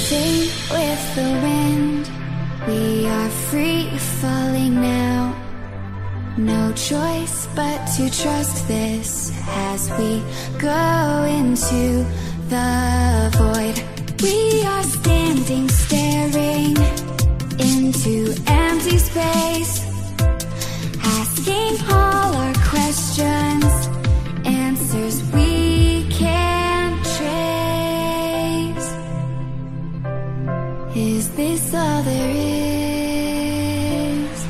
Dancing with the wind, we are free falling now. No choice but to trust this as we go into the void. We are standing, staring into empty space, asking all our questions, answers we can't trace. Is this all there is?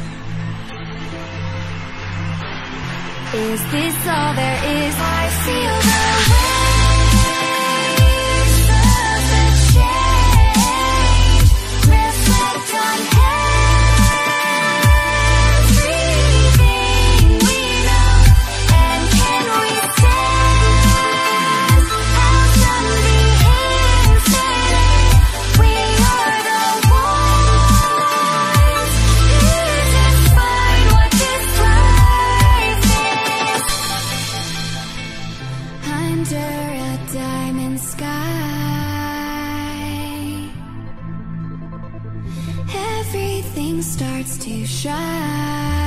Is this all there is? I feel the waves of the change reflect on everything we know. And can we stand out from the infinite? We are the ones who define what this life is. Under a diamond sky, everything starts to shine.